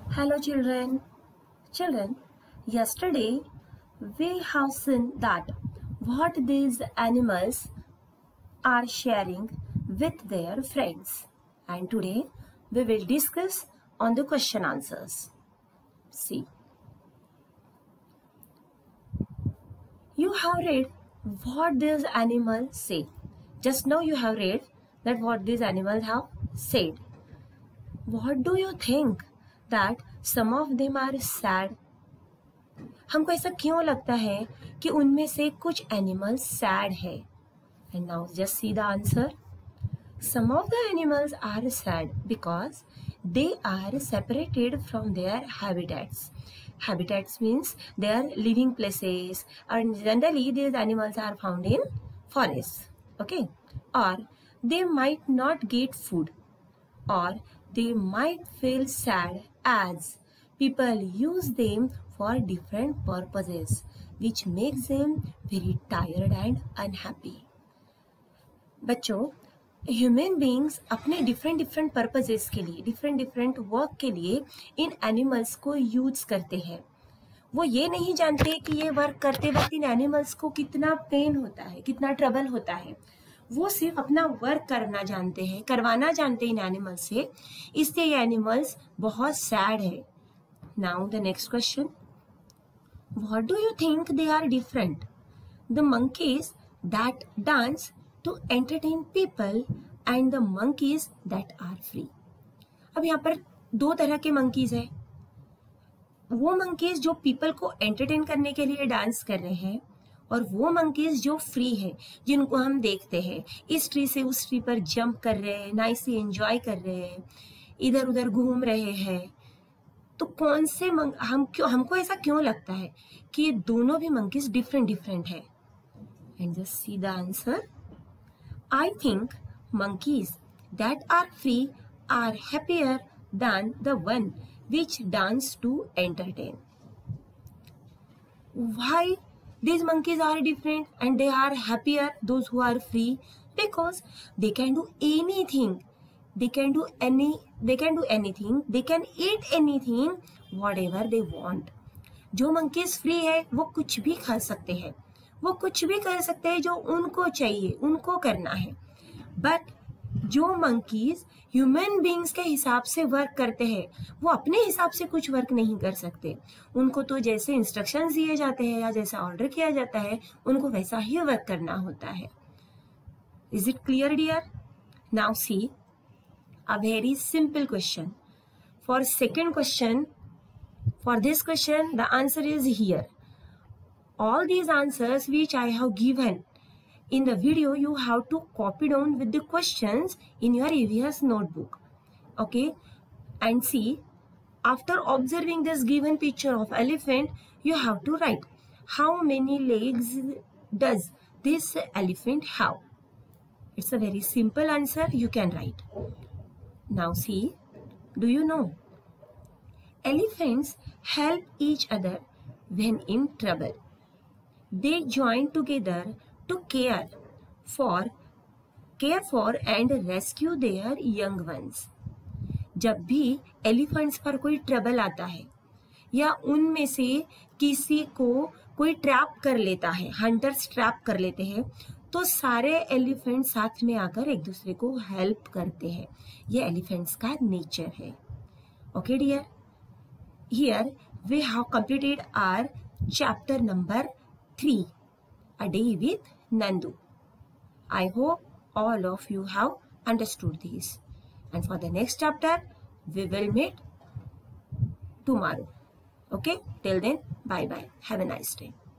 Hello children. Children, yesterday we have seen that what these animals are sharing with their friends. And today we will discuss on the question answers. See, you have read what these animals say. Just now you have read that what these animals have said. What do you think that some of them are sad? हमको ऐसा क्यों लगता है कि उनमें से कुछ animals sad है? And now just see the answer. Some of the animals are sad because they are separated from their habitats. Habitats means their living places, and generally these animals are found in forests. Okay, or they might not get food, or they might feel sad as people use them for different purposes, which makes them very tired and unhappy. बच्चों, human beings अपने different purposes के लिए, different work के लिए इन animals को use करते हैं. वो ये नहीं जानते कि ये वर्क करते वक्त इन एनिमल्स को कितना पेन होता है, कितना ट्रबल होता है. वो सिर्फ अपना वर्क करवाना जानते हैं इन एनिमल्स से, इसलिए ये एनिमल्स बहुत सैड है. Now the next question, what do you think they are different? The monkeys that dance to entertain people and the monkeys that are free. अब यहाँ पर दो तरह के मंकीज हैं. वो मंकीज जो पीपल को एंटरटेन करने के लिए डांस कर रहे हैं, और वो मंकीज जो फ्री है, जिनको हम देखते हैं इस ट्री से उस ट्री पर जंप कर रहे हैं, नाइसली एंजॉय कर रहे हैं, इधर उधर घूम रहे हैं. तो कौन से हमको ऐसा क्यों लगता है कि ये दोनों भी मंकीज डिफरेंट है? And just see the answer. I think monkeys that are free are happier than the one which dance to entertain. Why these monkeys are different and they are happier, those who are free? Because they can do anything. They can do anything. They can eat anything, whatever they want. जो monkeys free है वो कुछ भी खा सकते हैं, वो कुछ भी कर सकते हैं जो उनको चाहिए, उनको करना है. बट जो मंकीज ह्यूमन बींग्स के हिसाब से वर्क करते हैं, वो अपने हिसाब से कुछ वर्क नहीं कर सकते. उनको तो जैसे इंस्ट्रक्शंस दिए जाते हैं या जैसा ऑर्डर किया जाता है, उनको वैसा ही वर्क करना होता है. Is it clear dear? Now see a very simple question. For second question, for this question the answer is here. All these answers which I have given in the video, you have to copy down with the questions in your EVS notebook. Okay, and see, after observing this given picture of elephant, you have to write how many legs does this elephant have. It's a very simple answer, you can write. Now see, do you know elephants help each other when in trouble. They join together to care for and rescue their young ones. जब भी elephants पर कोई trouble आता है या उनमें से किसी को कोई ट्रैप कर लेता है, हंटर्स ट्रैप कर लेते हैं, तो सारे एलिफेंट साथ में आकर एक दूसरे को हेल्प करते हैं. ये एलिफेंट्स का नेचर है. Okay dear, here we have completed our chapter number 3, A Day with Nandu. I hope all of you have understood this, and for the next chapter we will meet tomorrow. Okay, till then, bye bye, have a nice day.